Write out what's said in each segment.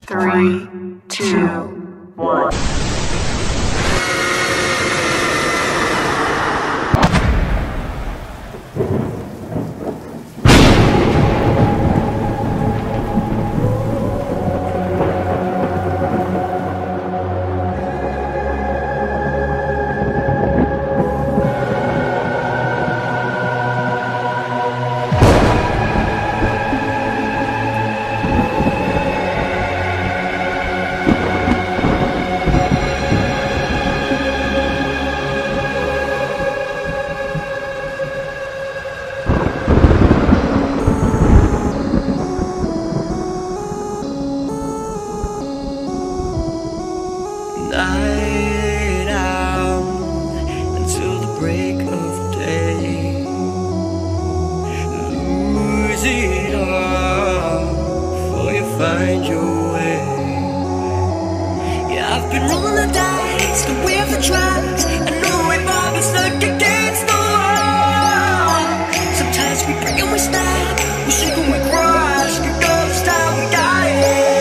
3, 2, 1. Night out until the break of day. Lose it all before you find your way. Yeah, I've been rolling the dice, the wheel for tracks. I know we've all been stuck against the wall. Sometimes we break and we snap, we shake and we crush. We go this time, we got it.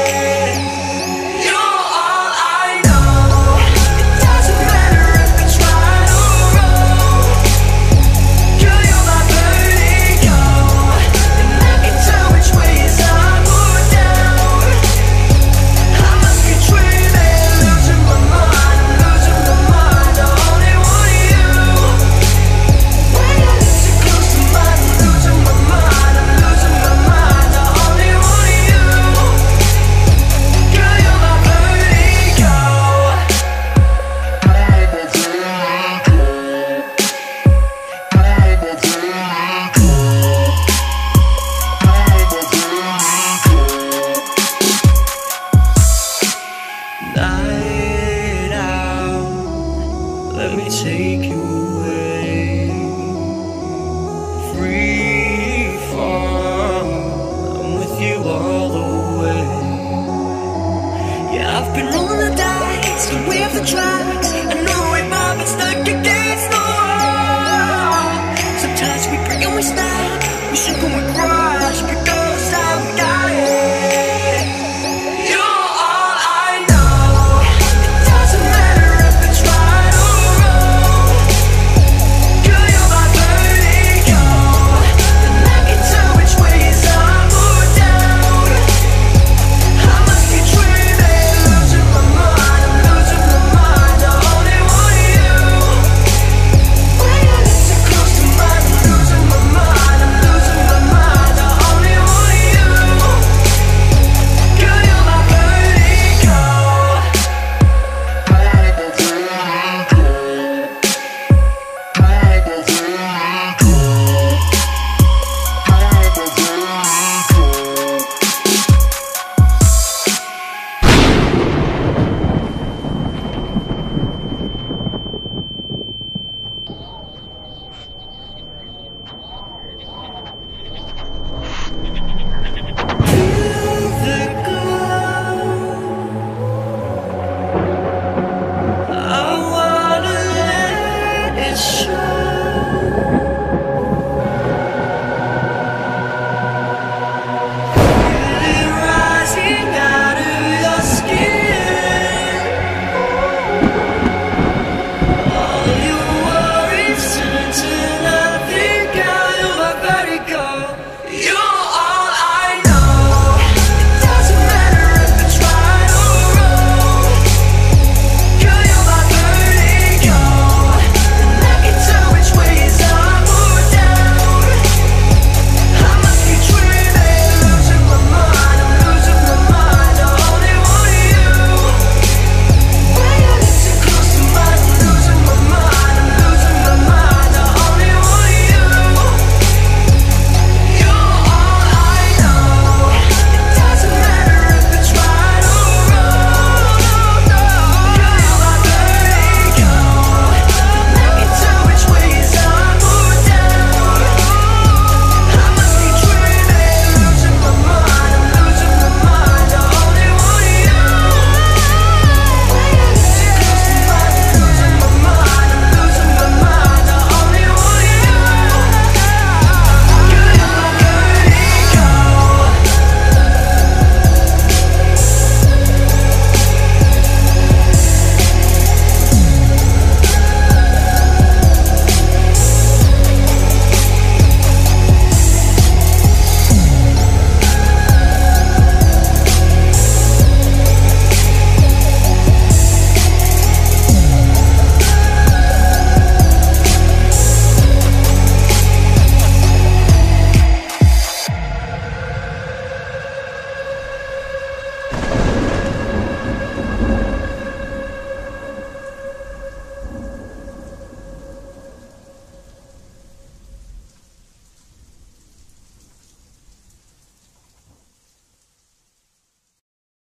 Night out, let me take you away. Free fall, I'm with you all the way. Yeah, I've been rolling the dice, the wheel for drive.